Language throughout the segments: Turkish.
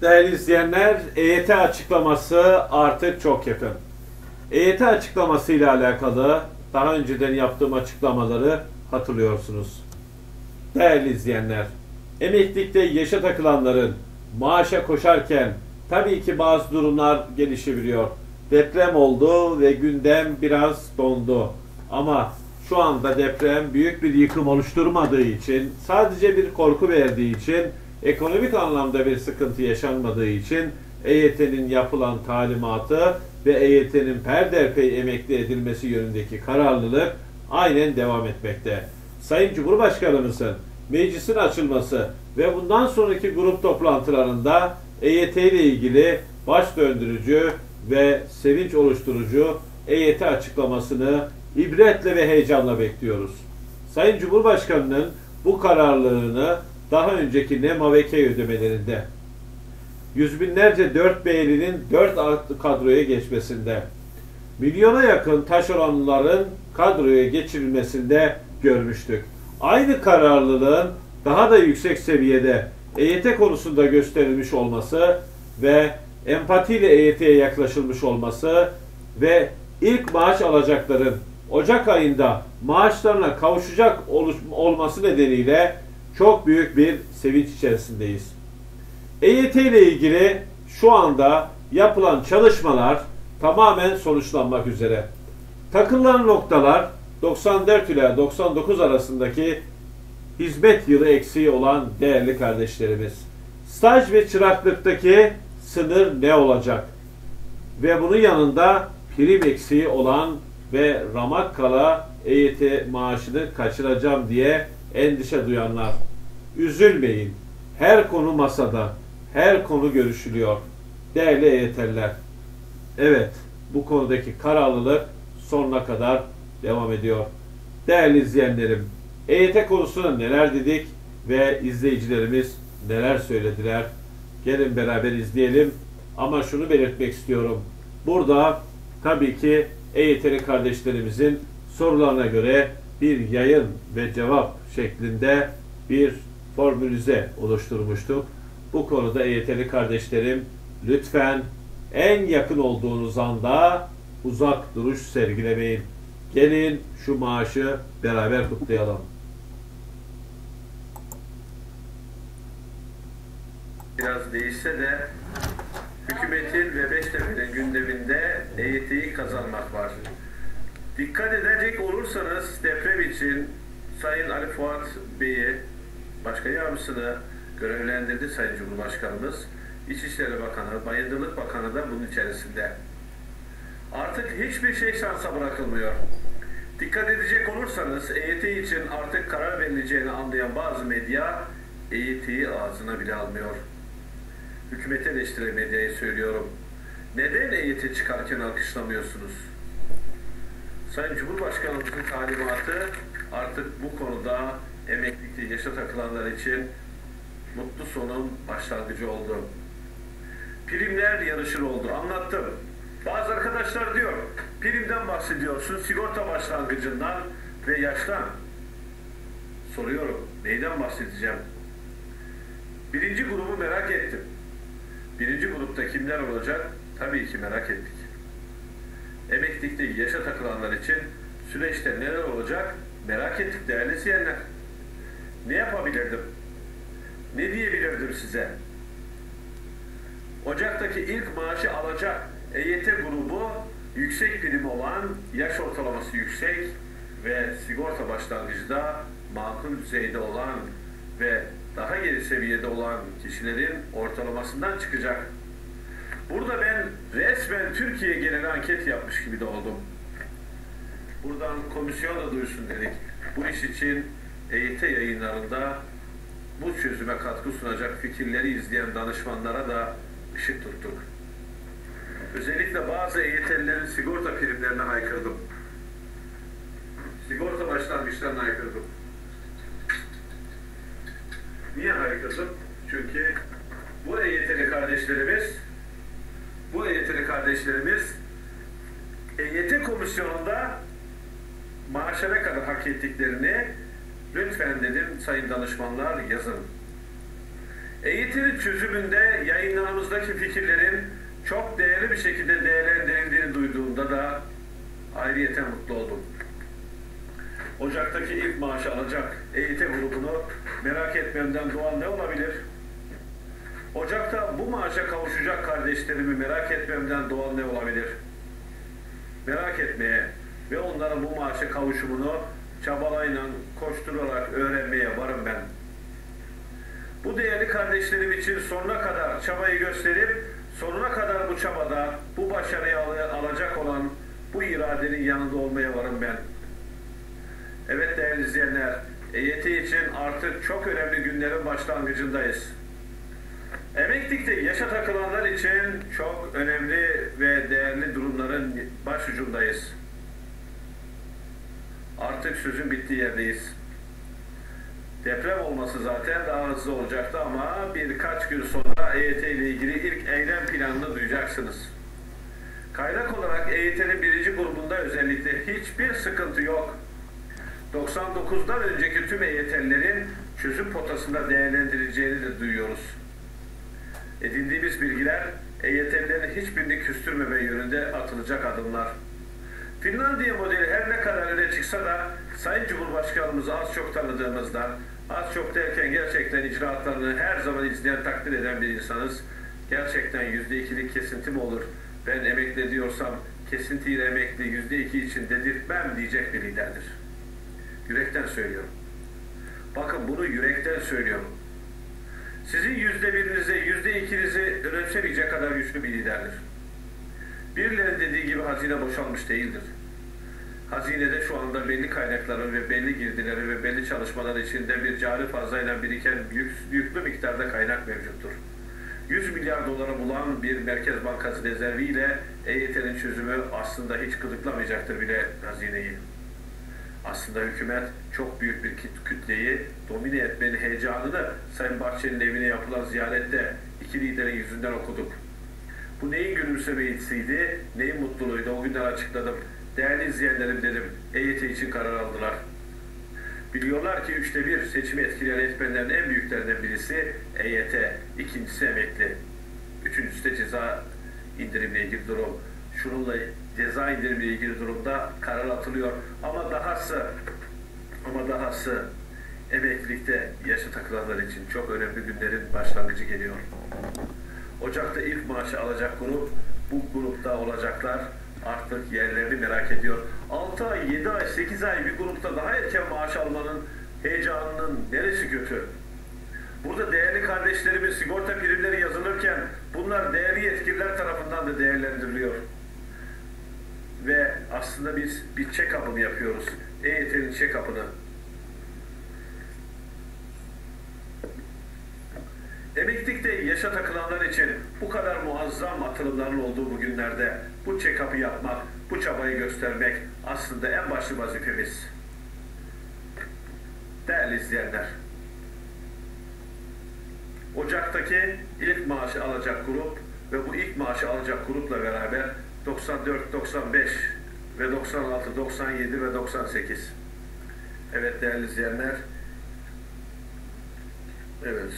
Değerli izleyenler, EYT açıklaması artık çok yakın. EYT açıklaması ile alakalı daha önceden yaptığım açıklamaları hatırlıyorsunuz. Değerli izleyenler, emeklilikte yaşa takılanların maaşa koşarken tabii ki bazı durumlar gelişebiliyor. Deprem oldu ve gündem biraz dondu. Ama şu anda deprem büyük bir yıkım oluşturmadığı için, sadece bir korku verdiği için, ekonomik anlamda bir sıkıntı yaşanmadığı için EYT'nin yapılan talimatı ve EYT'nin peyderpey emekli edilmesi yönündeki kararlılık aynen devam etmekte. Sayın Cumhurbaşkanımızın meclisin açılması ve bundan sonraki grup toplantılarında EYT ile ilgili baş döndürücü ve sevinç oluşturucu EYT açıklamasını ibretle ve heyecanla bekliyoruz. Sayın Cumhurbaşkanı'nın bu kararlılığını daha önceki NEMA ve KEY ödemelerinde, yüz binlerce 4B'linin 4 kadroya geçmesinde, milyona yakın taşeronların kadroya geçirilmesinde görmüştük. Aynı kararlılığın daha da yüksek seviyede EYT konusunda gösterilmiş olması ve empatiyle EYT'ye yaklaşılmış olması ve ilk maaş alacakların Ocak ayında maaşlarına kavuşacak olması nedeniyle çok büyük bir sevinç içerisindeyiz. EYT ile ilgili şu anda yapılan çalışmalar tamamen sonuçlanmak üzere. Takılan noktalar 94 ile 99 arasındaki hizmet yılı eksiği olan değerli kardeşlerimiz. Staj ve çıraklıktaki sınır ne olacak? Ve bunun yanında prim eksiği olan ve ramak kala EYT maaşını kaçıracağım diye endişe duyanlar. Üzülmeyin. Her konu masada. Her konu görüşülüyor. Değerli EYT'liler. Evet, bu konudaki kararlılık sonuna kadar devam ediyor. Değerli izleyenlerim, EYT konusunda neler dedik ve izleyicilerimiz neler söylediler? Gelin beraber izleyelim. Ama şunu belirtmek istiyorum. Burada tabii ki EYT'li kardeşlerimizin sorularına göre bir yayın ve cevap şeklinde bir formülize oluşturmuştuk. Bu konuda EYT'li kardeşlerim lütfen en yakın olduğunuz anda uzak duruş sergilemeyin. Gelin şu maaşı beraber kutlayalım. Biraz değişse de hükümetin ve Beştepe'nin gündeminde EYT'yi kazanmak var. Dikkat edecek olursanız deprem için Sayın Ali Fuat Bey'i, Başkan Yardımcısını görevlendirdi Sayın Cumhurbaşkanımız. İçişleri Bakanı, Bayındırlık Bakanı da bunun içerisinde. Artık hiçbir şey şansa bırakılmıyor. Dikkat edecek olursanız EYT için artık karar verileceğini anlayan bazı medya EYT'yi ağzına bile almıyor. Hükümeti eleştiren medyaya söylüyorum. Neden EYT çıkarken alkışlamıyorsunuz? Sayın Cumhurbaşkanımızın talimatı artık bu konuda emeklilikte yaşa takılanlar için mutlu sonun başlangıcı oldu. Primler yarışır oldu. Anlattım. Bazı arkadaşlar diyor, primden bahsediyorsun, sigorta başlangıcından ve yaştan. Soruyorum, neyden bahsedeceğim? Birinci grubu merak ettim. Birinci grupta kimler olacak? Tabii ki merak ettik. Emeklilikte yaşa takılanlar için süreçte neler olacak? Merak ettik değerli izleyenler. Ne yapabilirdim? Ne diyebilirdim size? Ocak'taki ilk maaşı alacak EYT grubu yüksek prim olan, yaş ortalaması yüksek ve sigorta başlangıcı da makul düzeyde olan ve daha geri seviyede olan kişilerin ortalamasından çıkacak. Burada ben resmen Türkiye genel anket yapmış gibi de oldum. Buradan komisyon da duysun dedik. Bu iş için EYT yayınlarında bu çözüme katkı sunacak fikirleri izleyen danışmanlara da ışık tuttuk. Özellikle bazı EYT'lilerin sigorta primlerine haykırdım. Sigorta başlangıçlarına haykırdım. Niye haykırdım? Çünkü bu EYT'li kardeşlerimiz EYT komisyonunda maaşa ne kadar hak ettiklerini lütfen dedim sayın danışmanlar yazın. EYT'nin çözümünde yayınlarımızdaki fikirlerin çok değerli bir şekilde değerlendirildiğini duyduğumda da ayrıyeten mutlu oldum. Ocak'taki ilk maaşı alacak EYT grubunu merak etmemden doğan ne olabilir? Ocak'ta bu maaşa kavuşacak kardeşlerimi merak etmemden doğan ne olabilir? Merak etmeye ve onların bu maaşa kavuşumunu çabalayla, koşturarak öğrenmeye varım ben. Bu değerli kardeşlerim için sonuna kadar çabayı gösterip, sonuna kadar bu çabada, bu başarıyı alacak olan bu iradenin yanında olmaya varım ben. Evet değerli izleyenler, EYT için artık çok önemli günlerin başlangıcındayız. Emeklilikte yaşa takılanlar için çok önemli ve değerli durumların başucundayız. Artık sözün bittiği yerdeyiz. Deprem olması zaten daha hızlı olacaktı ama birkaç gün sonra EYT ile ilgili ilk eylem planını duyacaksınız. Kaynak olarak EYT'nin birinci grubunda özellikle hiçbir sıkıntı yok. 99'dan önceki tüm EYT'lilerin çözüm potasında değerlendirileceğini de duyuyoruz. Edindiğimiz bilgiler EYT'lilerin hiçbirini küstürmeme yönünde atılacak adımlar. Finlandiya modeli her ne kadar öne çıksa da Sayın Cumhurbaşkanımızı az çok tanıdığımızdan, az çok derken gerçekten icraatlarını her zaman izleyen, takdir eden bir insanız. Gerçekten %2'lik kesinti mi olur? Ben emekli diyorsam kesintiyle emekli %2 için dedirtmem diyecek bir liderdir. Yürekten söylüyorum. Bakın bunu yürekten söylüyorum. Sizin %1'inize, %2'nizi önemsemeyecek kadar güçlü bir liderdir. Birilerinin dediği gibi hazine boşalmış değildir. Hazinede şu anda belli kaynakların ve belli girdileri ve belli çalışmalar içinde bir cari fazlayla biriken yüklü miktarda kaynak mevcuttur. 100 milyar dolara bulan bir Merkez Bankası rezerviyle EYT'nin çözümü aslında hiç gıdıklamayacaktır bile hazineyi. Aslında hükümet çok büyük bir kütleyi domine etmenin heyecanını Sayın Bahçeli'nin evine yapılan ziyarette iki liderin yüzünden okuduk. Bu neyin gülümsemeyisiydi, neyin mutluluğuydu o günden açıkladım. Değerli izleyenlerim dedim, EYT için karar aldılar. Biliyorlar ki 1/3 seçimi etkileyen etmenlerin en büyüklerinden birisi EYT, ikincisi emekli, üçüncüsü de ceza indirimle ilgili durum. Şununla ceza indirimiyle ilgili durumda karar atılıyor. Ama dahası emeklilikte yaşa takılanlar için çok önemli günlerin başlangıcı geliyor. Ocak'ta ilk maaşı alacak grup, bu grupta olacaklar artık yerlerini merak ediyor. 6 ay, 7 ay, 8 ay bir grupta daha erken maaş almanın heyecanının neresi kötü? Burada değerli kardeşlerimin sigorta primleri yazılırken bunlar değerli yetkililer tarafından da değerlendiriliyor. Ve aslında biz bir check-up'ını yapıyoruz. EYT'nin check-up'ını. Emeklilikte yaşa takılanlar için bu kadar muazzam atılımların olduğu bu günlerde bu check-up'ı yapmak, bu çabayı göstermek aslında en başlı vazifemiz. Değerli izleyenler, Ocak'taki ilk maaşı alacak grup ve bu ilk maaşı alacak grupla beraber 94, 95 ve 96, 97 ve 98. Evet değerli izleyenler, evet,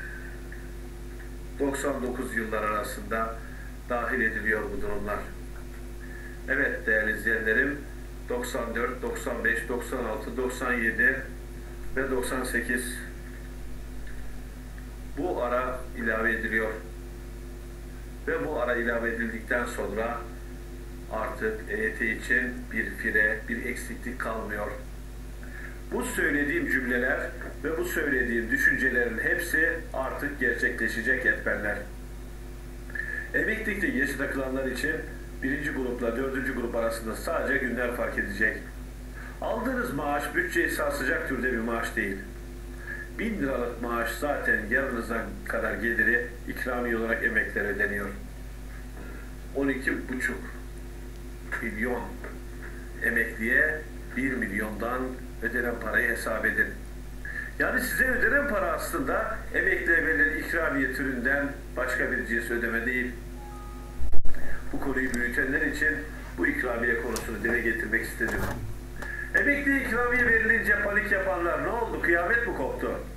99 yıllar arasında dahil ediliyor bu durumlar. Evet değerli izleyenlerim, 94, 95, 96, 97 ve 98 bu ara ilave ediliyor. Ve bu ara ilave edildikten sonra artık EYT için bir fire, bir eksiklik kalmıyor. Bu söylediğim cümleler ve bu söylediğim düşüncelerin hepsi artık gerçekleşecek etmenler. Emeklilikte yaşa takılanlar için birinci grupla dördüncü grup arasında sadece günler fark edecek. Aldığınız maaş bütçeyi sarsacak türde bir maaş değil. 1000 liralık maaş zaten yarınızdan kadar geliri ikramiye olarak emeklilere ödeniyor. 12,5 milyon emekliye 1 milyondan ödenen parayı hesap edin. Yani size ödenen para aslında emekliye verilen ikramiye türünden başka bir cins ödeme değil. Bu konuyu büyütenler için bu ikramiye konusunu dile getirmek istedim. Emekli ikramiye verilince panik yapanlar ne oldu? Kıyamet mi koptu?